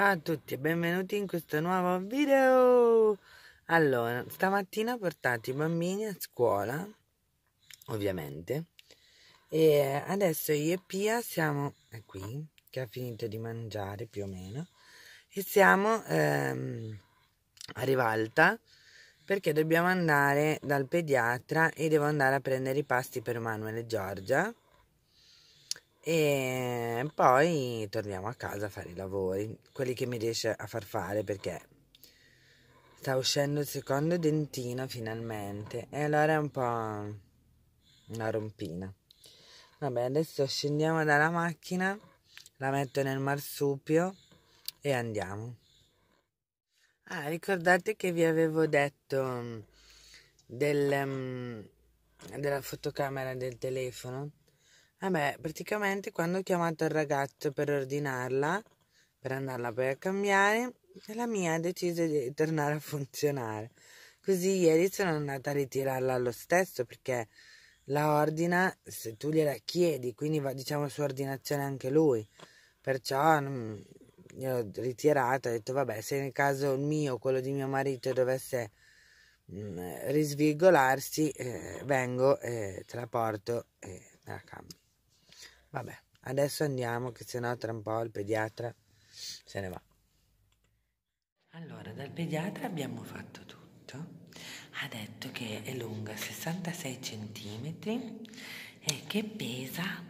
Ciao a tutti e benvenuti in questo nuovo video. Allora, stamattina ho portato i bambini a scuola, ovviamente, e adesso io e Pia siamo qui, che ha finito di mangiare più o meno, e siamo a Rivalta perché dobbiamo andare dal pediatra e devo andare a prendere i pasti per Manuel e Giorgia. E poi torniamo a casa a fare i lavori, quelli che mi riesce a far fare, perché sta uscendo il secondo dentino finalmente e allora è un po' una rompina. Vabbè, adesso scendiamo dalla macchina, la metto nel marsupio e andiamo. Ricordate che vi avevo detto della fotocamera del telefono? Vabbè, praticamente quando ho chiamato il ragazzo per ordinarla, per andarla poi a cambiare, la mia ha deciso di tornare a funzionare. Così ieri sono andata a ritirarla lo stesso perché la ordina se tu gliela chiedi, quindi va diciamo su ordinazione anche lui. Perciò gliel'ho ritirata, ho detto vabbè, se nel caso il mio, quello di mio marito dovesse risvigolarsi, vengo e te la porto e me la cambio. Vabbè, adesso andiamo che sennò tra un po' il pediatra se ne va. Allora, dal pediatra abbiamo fatto tutto. Ha detto che è lunga 66 cm e che pesa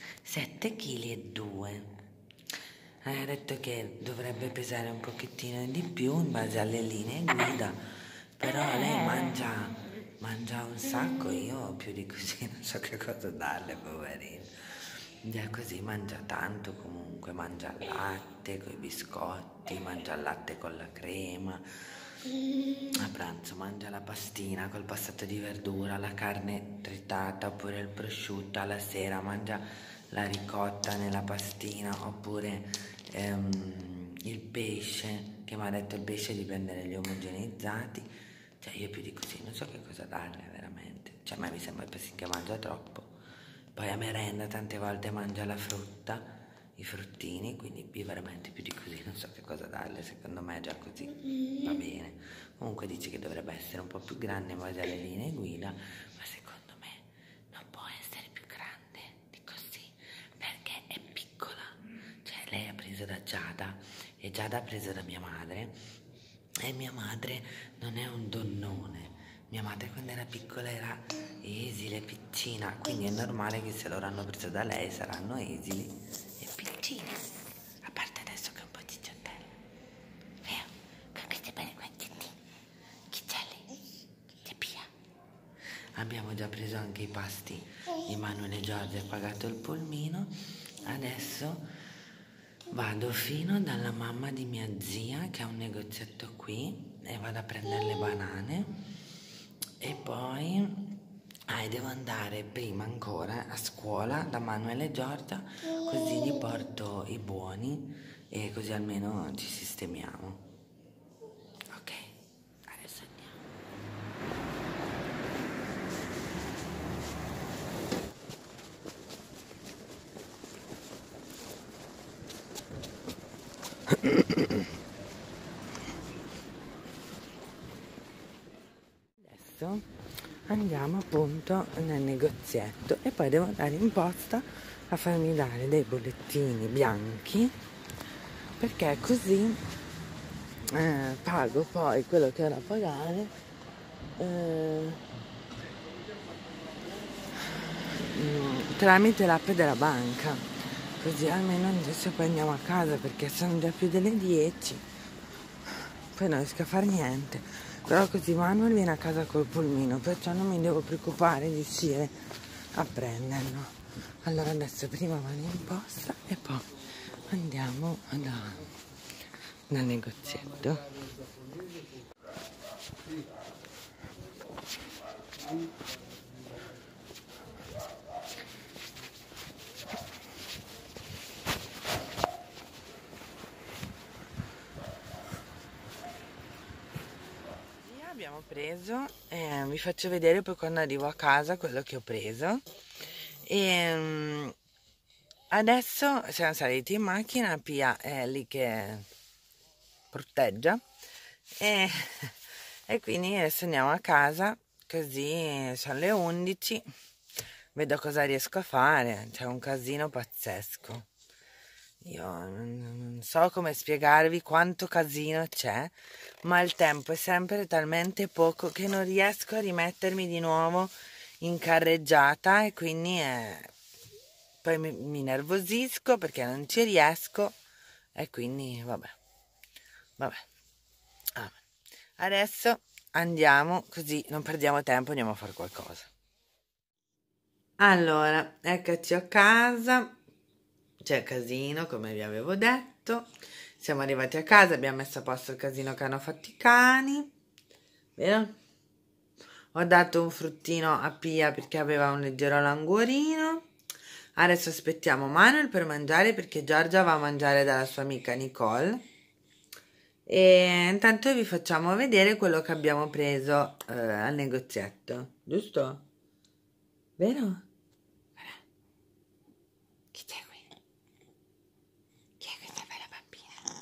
7,2 kg. Ha detto che dovrebbe pesare un pochettino di più in base alle linee guida, però lei mangia un sacco, io più di così non so che cosa darle, poverina. Già così mangia tanto comunque, mangia il latte con i biscotti, mangia il latte con la crema, a pranzo mangia la pastina col passato di verdura, la carne tritata oppure il prosciutto, alla sera mangia la ricotta nella pastina oppure il pesce, che mi ha detto il pesce di prendere gli omogeneizzati. Cioè io più di così non so che cosa darle veramente, cioè a me mi sembra che mangia troppo. Poi a merenda tante volte mangia la frutta, i fruttini, quindi io veramente più di così non so che cosa darle, secondo me è già così va bene. Comunque dice che dovrebbe essere un po' più grande in base alle linee guida, ma secondo me non può essere più grande di così, perché è piccola. Cioè lei ha preso da Giada e Giada ha preso da mia madre e mia madre non è un donnone. Mia madre quando era piccola era esile, piccina, quindi è normale che se loro hanno preso da lei saranno esili e piccine. A parte adesso che è un po' cicciottella. Vero? Capite bene quanti chiccelli? Che pia. Abbiamo già preso anche i pasti. Emanuele e Giorgia ha pagato il pulmino. Adesso vado fino dalla mamma di mia zia che ha un negozietto qui e vado a prendere le banane e poi devo andare prima ancora a scuola da Manuel e Giorgia, così gli porto i buoni e così almeno ci sistemiamo. Ok, adesso andiamo. Adesso andiamo appunto nel negozietto e poi devo andare in posta a farmi dare dei bollettini bianchi, perché così pago poi quello che ho da pagare tramite l'app della banca, così almeno adesso poi andiamo a casa perché sono già più delle 10, poi non riesco a fare niente, però così Manuel viene a casa col pulmino, perciò non mi devo preoccupare di uscire a prenderlo. Allora adesso prima vado in posta e poi andiamo dal negozietto. Abbiamo preso, vi faccio vedere poi quando arrivo a casa quello che ho preso. E adesso siamo saliti in macchina, Pia è lì che corteggia e, e quindi adesso andiamo a casa, così sono le 11, vedo cosa riesco a fare. C'è un casino pazzesco. Io non so come spiegarvi quanto casino c'è, ma il tempo è sempre talmente poco che non riesco a rimettermi di nuovo in carreggiata e quindi poi mi nervosisco perché non ci riesco e quindi vabbè. Ah, adesso andiamo, così non perdiamo tempo, andiamo a fare qualcosa. Allora, eccoci a casa. C'è casino, come vi avevo detto. Siamo arrivati a casa, abbiamo messo a posto il casino che hanno fatto i cani, vero? Ho dato un fruttino a Pia perché aveva un leggero languorino. Adesso aspettiamo Manuel per mangiare perché Giorgia va a mangiare dalla sua amica Nicole. E intanto vi facciamo vedere quello che abbiamo preso al negozietto, giusto? Vero? Chi c'è qui? Chi è questa bella bambina?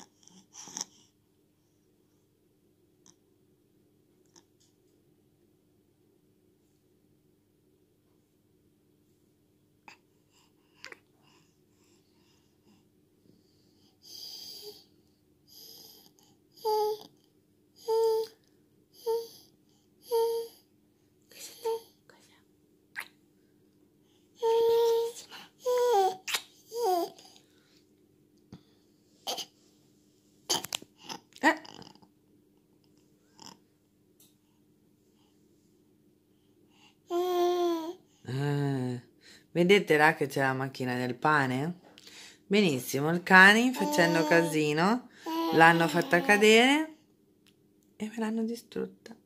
Vedete là che c'è la macchina del pane? Benissimo, il cane facendo casino l'hanno fatta cadere e me l'hanno distrutta.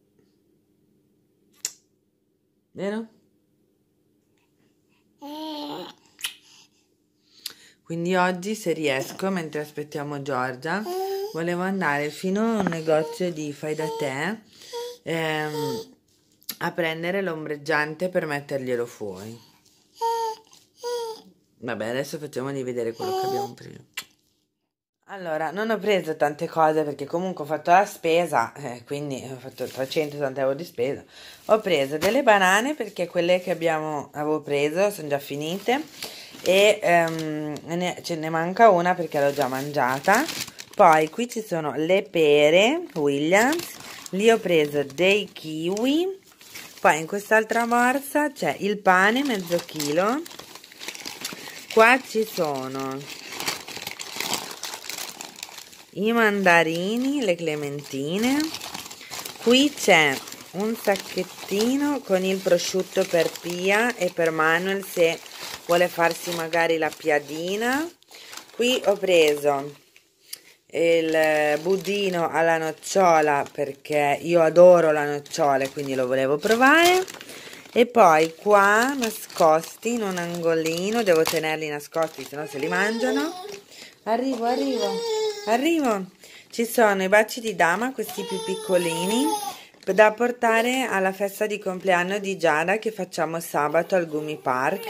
Vero? Quindi oggi, se riesco, mentre aspettiamo Giorgia, volevo andare fino a un negozio di fai da te a prendere l'ombreggiante per metterglielo fuori. Vabbè, adesso facciamogli vedere quello che abbiamo preso. Allora, non ho preso tante cose perché comunque ho fatto la spesa, quindi ho fatto 380 euro di spesa. Ho preso delle banane perché quelle che avevo preso sono già finite e ce ne manca una perché l'ho già mangiata. Poi qui ci sono le pere Williams, lì ho preso dei kiwi. Poi in quest'altra borsa c'è il pane, mezzo chilo. Qua ci sono i mandarini, le clementine. Qui c'è un sacchettino con il prosciutto per Pia e per Manuel se vuole farsi magari la piadina. Qui ho preso il budino alla nocciola perché io adoro la nocciola e quindi lo volevo provare. E poi qua nascosti in un angolino, devo tenerli nascosti se no se li mangiano. Arrivo. Ci sono i baci di dama, questi più piccolini, da portare alla festa di compleanno di Giada che facciamo sabato al Gumi Park.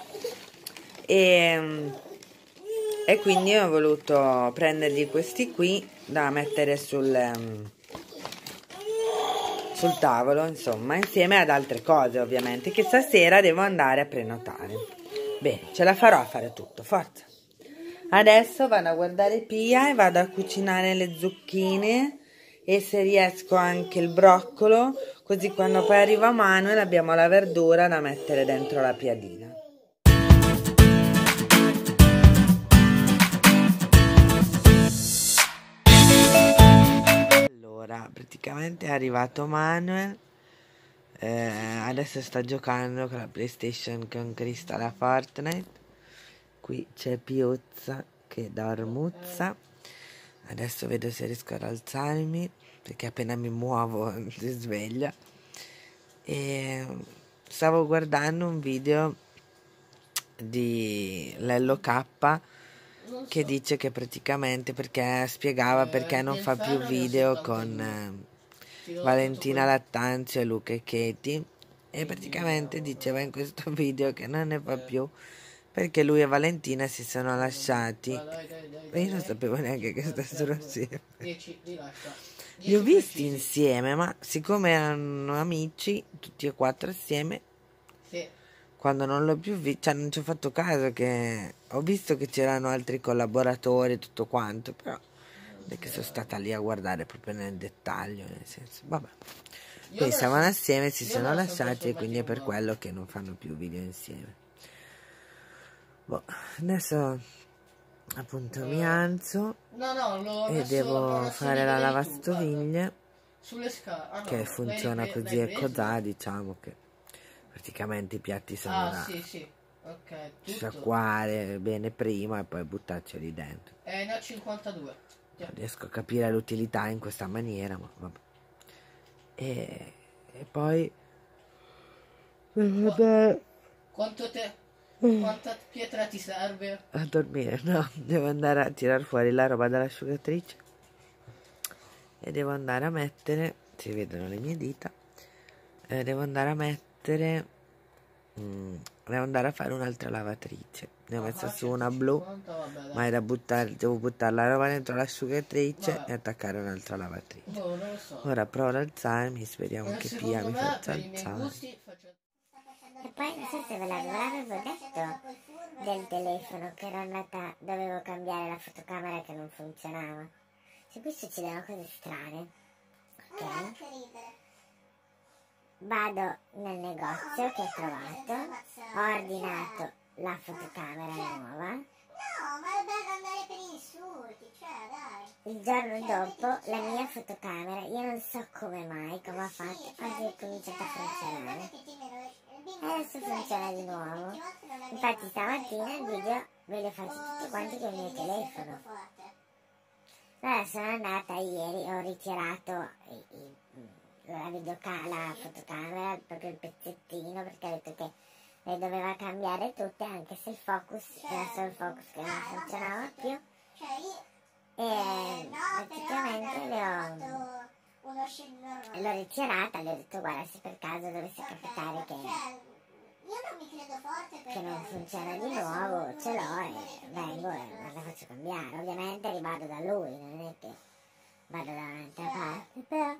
E quindi ho voluto prendergli questi qui da mettere sul tavolo, insomma, insieme ad altre cose ovviamente che stasera devo andare a prenotare. Bene, ce la farò a fare tutto, forza. Adesso vado a guardare Pia e vado a cucinare le zucchine e se riesco anche il broccolo, così quando poi arriva Manuel abbiamo la verdura da mettere dentro la piadina. Allora, praticamente è arrivato Manuel, adesso sta giocando con la PlayStation con Crystal a Fortnite. Qui c'è Piuzza che dormuzza. Adesso vedo se riesco ad alzarmi perché appena mi muovo si sveglia. E stavo guardando un video di Lello K che dice che praticamente spiegava perché non fa più video con Valentina Lattanzio e Luca e Katie, e praticamente diceva in questo video che non ne fa più perché lui e Valentina si sono lasciati. Dai. E io non sapevo neanche che stessero assieme. 10, rilascia. Li ho 10 visti precisi. insieme, ma siccome erano amici, tutti e quattro assieme, Sì. quando non l'ho più visto, cioè non ci ho fatto caso che ho visto che c'erano altri collaboratori e tutto quanto, però non è che sono stata lì a guardare proprio nel dettaglio, nel senso, vabbè. Quindi stavano assieme, si sono lasciati e quindi è per quello che non fanno più video insieme. Boh, adesso appunto mi alzo e devo fare la lavastoviglie Sulle scale. che funziona così e così, diciamo che praticamente i piatti sono da sì. Ok, tutto. sciacquare bene prima e poi buttarceli dentro. Ne ho 52. Non riesco a capire l'utilità in questa maniera, ma vabbè. E poi Quanta pietra ti serve? a dormire, no, devo andare a tirar fuori la roba dall'asciugatrice e devo andare a mettere, si vedono le mie dita, devo andare a mettere, devo andare a fare un'altra lavatrice. Ne ho messa su una blu, ma è da buttare, devo buttare la roba dentro l'asciugatrice e attaccare un'altra lavatrice. Non lo so. Ora provo ad alzarmi, speriamo che Pia mi faccia alzare. E poi non so se ve l'avevo detto del telefono che ero andata, dovevo cambiare la fotocamera che non funzionava. Cioè qui succedono cose strane, ok? Vado nel negozio che ho trovato, ho ordinato la fotocamera nuova. No, ma è bello andare per insulti, cioè dai. Il giorno dopo la mia fotocamera, io non so come mai, come ho fatto, oggi è cominciata a funzionare. E adesso funziona di nuovo. Infatti stamattina il video ve lo faccio tutti quanti con il mio telefono. Allora sono andata ieri, ho ritirato la fotocamera, proprio il pezzettino, perché ho detto che le doveva cambiare tutte, anche se il focus era solo il focus che non funzionava più. E praticamente l'ho ritirata, le ho detto guarda, se per caso dovesse capitare che non funziona di nuovo, ce l'ho e vengo e la faccio cambiare. Ovviamente rivado da lui, non è che vado da un'altra parte, però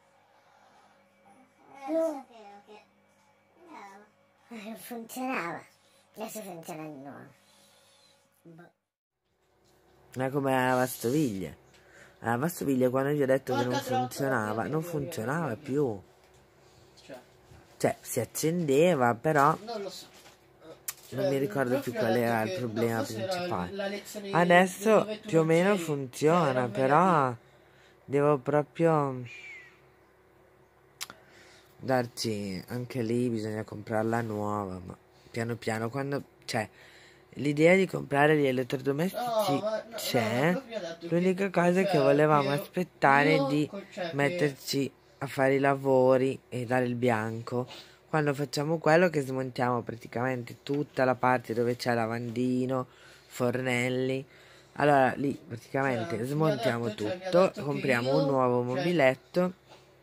non funzionava, adesso funziona di nuovo. È come la lavastoviglie. La lavastoviglie quando gli ho detto che non funzionava, non funzionava più. Cioè, si accendeva, però non lo so. non mi ricordo più qual era il problema principale. Adesso più o meno funziona, però devo proprio darci, anche lì bisogna comprarla nuova, ma piano piano, quando, cioè, l'idea di comprare gli elettrodomestici c'è, l'unica cosa è che volevamo aspettare di metterci a fare i lavori e dare il bianco. Quando facciamo quello che smontiamo praticamente tutta la parte dove c'è lavandino, fornelli, allora lì praticamente smontiamo tutto, compriamo un nuovo mobiletto,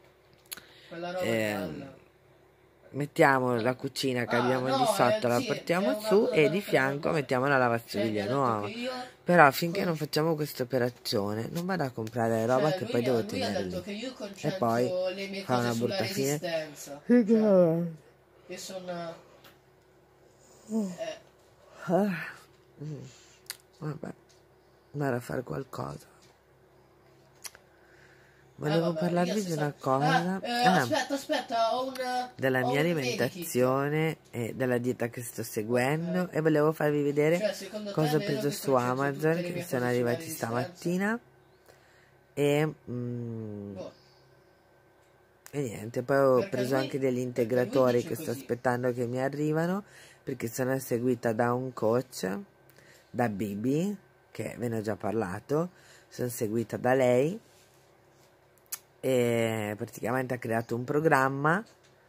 mettiamo la cucina che abbiamo di sotto, la portiamo su e di fianco mettiamo la lavastoviglie nuova. Però finché non facciamo questa operazione non vado a comprare roba che poi devo tenere lì e poi fa una brutta fine. Che sono Vabbè, andare a fare qualcosa. Volevo parlarvi di una cosa aspetta, ho della mia alimentazione e della dieta che sto seguendo e volevo farvi vedere cosa ho preso su Amazon che mi sono arrivati stamattina e niente, poi ho preso anche degli integratori che sto aspettando che mi arrivano perché sono seguita da un coach, da Bibi, che ve ne ho già parlato, sono seguita da lei e praticamente ha creato un programma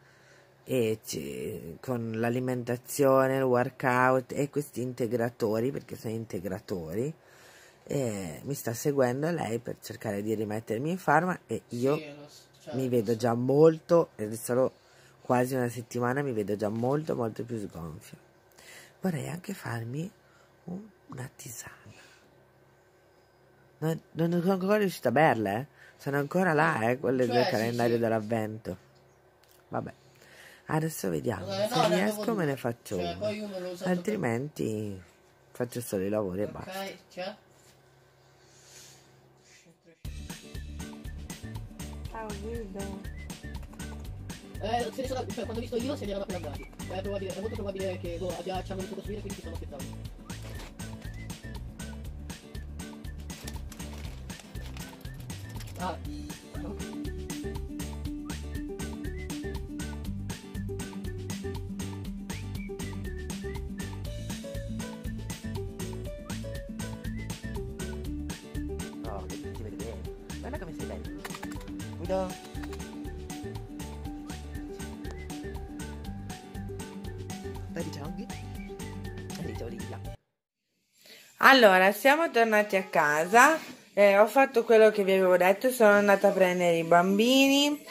e con l'alimentazione, il workout e questi integratori, perché sono integratori, e mi sta seguendo lei per cercare di rimettermi in forma e io mi vedo già molto, è solo quasi una settimana, mi vedo già molto più sgonfio. vorrei anche farmi una tisana. Non sono ancora riuscita a berla, eh. Sono ancora là, quelle del calendario dell'avvento. Vabbè, adesso vediamo. Se riesco me ne faccio una, altrimenti faccio solo i lavori e basta. Ok, c'è. Ciao Guido. Se ne sono, cioè, quando ho visto io se ne erano appena andati. È molto probabile che ci hanno iniziato a subire, quindi ci stanno aspettando. Ah, no. Oh, che ti vede bene. Guarda come sei bello. Guido. Dai, ciao. Allora, siamo tornati a casa. Ho fatto quello che vi avevo detto. Sono andata a prendere i bambini.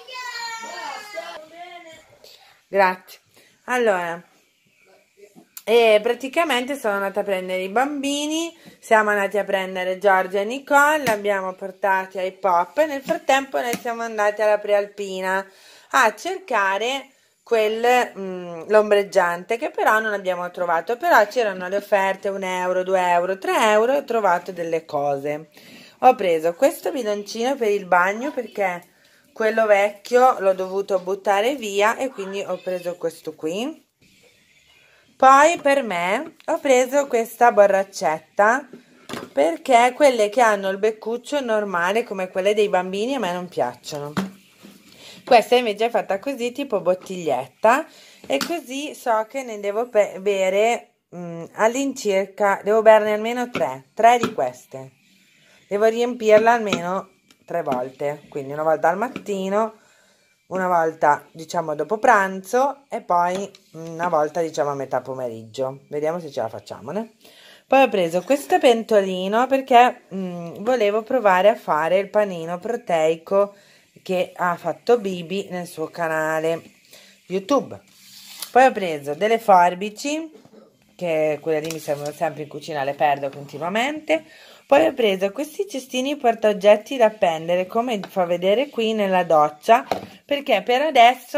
Grazie. Allora, praticamente sono andata a prendere i bambini. Siamo andati a prendere Giorgia e Nicole. Li abbiamo portati ai Pop. E nel frattempo noi siamo andati alla Prealpina a cercare l'ombreggiante, che però non abbiamo trovato. Però c'erano le offerte 1 euro, 2 euro, 3 euro, e ho trovato delle cose. Ho preso questo bidoncino per il bagno perché quello vecchio l'ho dovuto buttare via e quindi ho preso questo qui. Poi per me ho preso questa borraccetta perché quelle che hanno il beccuccio normale come quelle dei bambini a me non piacciono. Questa invece è fatta così, tipo bottiglietta, e così so che ne devo bere all'incirca, devo berne almeno 3 di queste. Devo riempirla almeno 3 volte, quindi una volta al mattino, una volta diciamo dopo pranzo e poi una volta diciamo a metà pomeriggio. Vediamo se ce la facciamo, né? Poi ho preso questo pentolino perché volevo provare a fare il panino proteico che ha fatto Bibi nel suo canale YouTube. Poi ho preso delle forbici, che quelle lì mi servono sempre in cucina, le perdo continuamente. Poi ho preso questi cestini portaoggetti da appendere, come fa vedere qui nella doccia, perché per adesso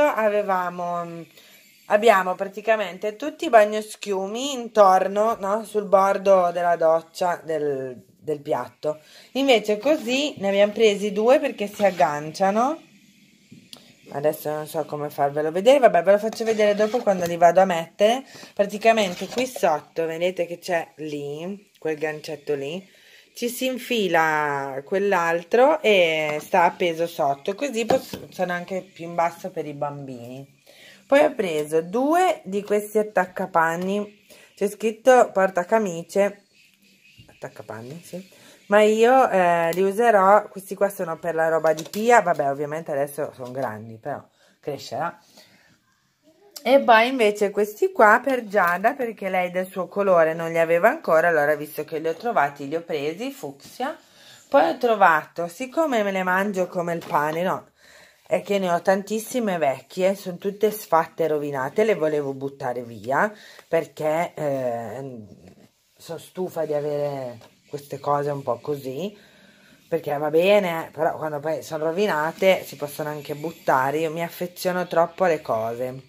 abbiamo praticamente tutti i bagnoschiumi intorno, no, sul bordo della doccia del piatto. Invece così ne abbiamo presi 2 perché si agganciano. Adesso non so come farvelo vedere, vabbè, ve lo faccio vedere dopo quando li vado a mettere. Praticamente qui sotto vedete che c'è lì quel gancetto lì, ci si infila quell'altro e sta appeso sotto, così sono anche più in basso per i bambini. Poi ho preso 2 di questi attaccapanni, c'è scritto portacamice, attaccapanni, sì, ma io li userò, questi qua sono per la roba di Pia, vabbè ovviamente adesso sono grandi, però crescerà. E poi invece questi qua per Giada, perché lei del suo colore non li aveva ancora, allora visto che li ho trovati li ho presi, fucsia. Poi ho trovato, siccome me le mangio come il pane, no, è che ne ho tantissime vecchie, sono tutte sfatte e rovinate, le volevo buttare via, perché sono stufa di avere queste cose un po' così, perché va bene, però quando poi sono rovinate si possono anche buttare, io mi affeziono troppo alle cose.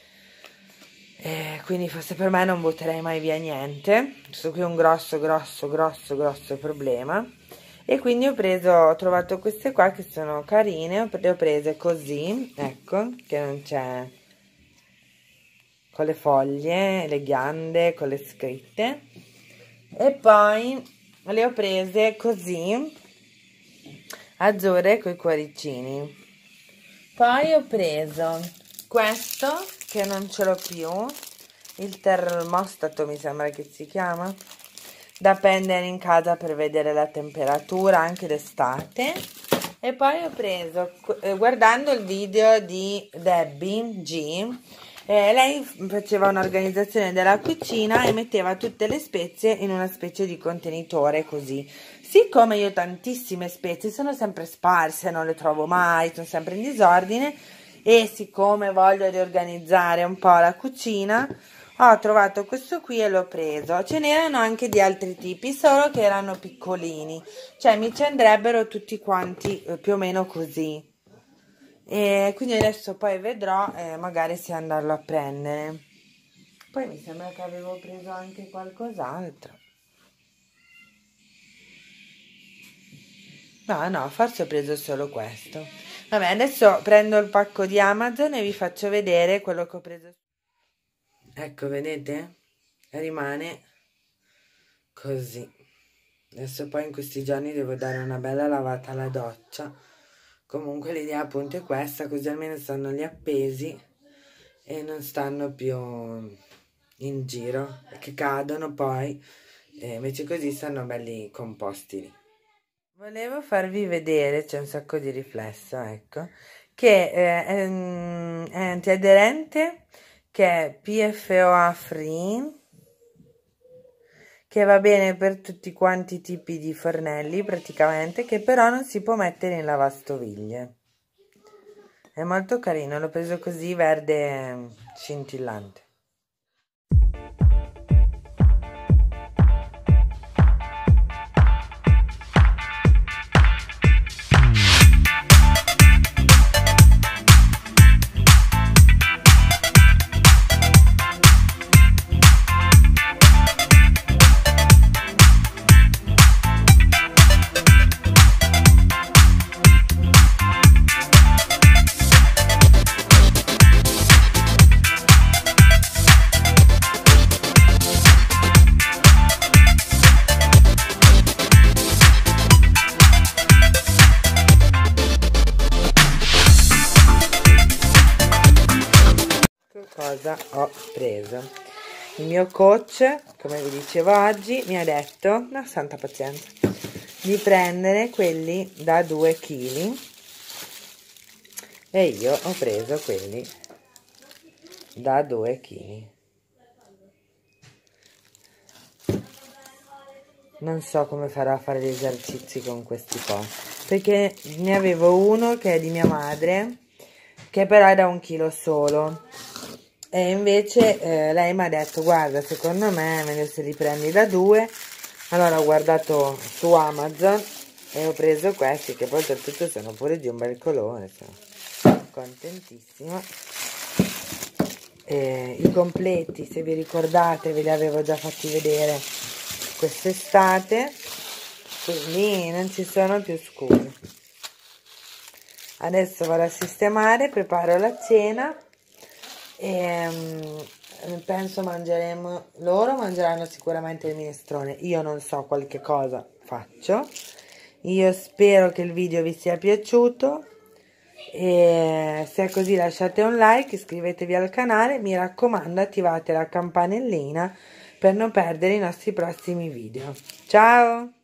Quindi forse per me non butterei mai via niente. Questo qui è un grosso problema. E quindi ho trovato queste qua che sono carine, le ho prese così, ecco, che non c'è, con le foglie, le ghiande, con le scritte. E poi le ho prese così, azzurre con i cuoricini. Poi ho preso questo, che non ce l'ho più, il termostato mi sembra che si chiama, da appendere in casa per vedere la temperatura anche d'estate. E poi ho preso, guardando il video di Debbie G, lei faceva un'organizzazione della cucina e metteva tutte le spezie in una specie di contenitore così. Siccome io ho tantissime spezie, sono sempre sparse, non le trovo mai, sono sempre in disordine, e siccome voglio riorganizzare un po' la cucina, Ho trovato questo qui e l'ho preso. Ce n'erano anche di altri tipi, solo che erano piccolini. Cioè mi ci andrebbero tutti quanti più o meno così. E quindi adesso poi vedrò magari se andarlo a prendere. Poi mi sembra che avevo preso anche qualcos'altro. No, forse ho preso solo questo. Vabbè, adesso prendo il pacco di Amazon e vi faccio vedere quello che ho preso. Ecco, vedete? Rimane così. Adesso poi in questi giorni devo dare una bella lavata alla doccia. Comunque l'idea appunto è questa, così almeno stanno lì appesi e non stanno più in giro, che cadono poi, invece così stanno belli composti lì. Volevo farvi vedere, c'è un sacco di riflesso, ecco, che è antiaderente, che è PFOA free, che va bene per tutti quanti i tipi di fornelli praticamente, che però non si può mettere in lavastoviglie. È molto carino, l'ho preso così verde scintillante. Cosa ho preso? Il mio coach, come vi dicevo oggi, mi ha detto, no, santa pazienza, di prendere quelli da 2 kg e io ho preso quelli da 2 kg. Non so come farò a fare gli esercizi con questi qua, perché ne avevo uno che è di mia madre, che però è da 1 chilo solo. E invece lei mi ha detto, guarda, secondo me è meglio se li prendi da 2. Allora ho guardato su Amazon e ho preso questi, che poi oltretutto sono pure di un bel colore, sono contentissima. I completi, se vi ricordate, ve li avevo già fatti vedere quest'estate, quindi non ci sono più scuse. Adesso vado a sistemare, preparo la cena e penso loro mangeranno sicuramente il minestrone. Io non so, qualche cosa faccio. Io spero che il video vi sia piaciuto e se è così lasciate un like, iscrivetevi al canale, mi raccomando attivate la campanellina per non perdere i nostri prossimi video. Ciao!